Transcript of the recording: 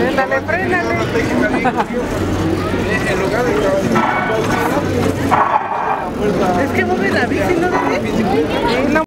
Frénale, frénale. En lugar de Es que mueve la bici, ¿no?